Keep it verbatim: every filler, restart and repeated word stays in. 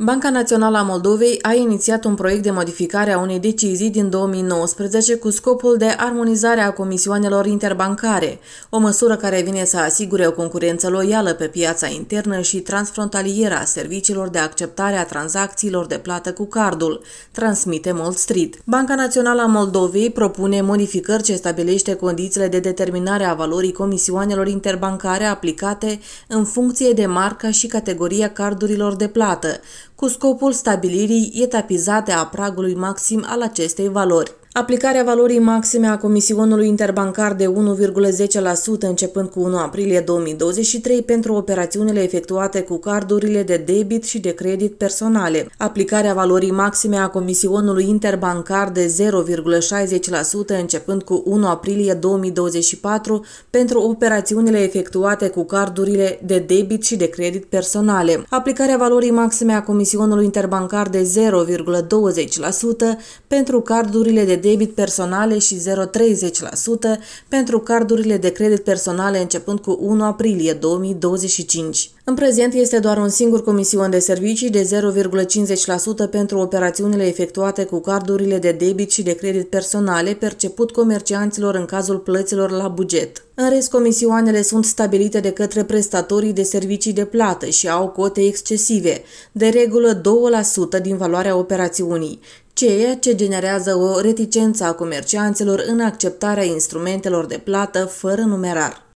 Banca Națională a Moldovei a inițiat un proiect de modificare a unei decizii din două mii nouăsprezece cu scopul de armonizare a comisioanelor interbancare, o măsură care vine să asigure o concurență loială pe piața internă și transfrontalieră a serviciilor de acceptare a tranzacțiilor de plată cu cardul, transmite Mold Street. Banca Națională a Moldovei propune modificări ce stabilește condițiile de determinare a valorii comisioanelor interbancare aplicate în funcție de marca și categoria cardurilor de plată, cu scopul stabilirii etapizate a pragului maxim al acestei valori. Aplicarea valorii maxime a comisionului interbancar de unu virgulă zece la sută începând cu unu aprilie două mii douăzeci și trei pentru operațiunile efectuate cu cardurile de debit și de credit personale. Aplicarea valorii maxime a comisionului interbancar de zero virgulă șaizeci la sută începând cu unu aprilie două mii douăzeci și patru pentru operațiunile efectuate cu cardurile de debit și de credit personale. Aplicarea valorii maxime a comisionului interbancar de zero virgulă douăzeci la sută pentru cardurile de debit personale și zero virgulă treizeci la sută pentru cardurile de credit personale începând cu unu aprilie două mii douăzeci și cinci. În prezent este doar un singur comision de servicii de zero virgulă cincizeci la sută pentru operațiunile efectuate cu cardurile de debit și de credit personale perceput comercianților în cazul plăților la buget. În rest, comisioanele sunt stabilite de către prestatorii de servicii de plată și au cote excesive, de regulă două la sută din valoarea operațiunii, ceea ce generează o reticență a comercianților în acceptarea instrumentelor de plată fără numerar.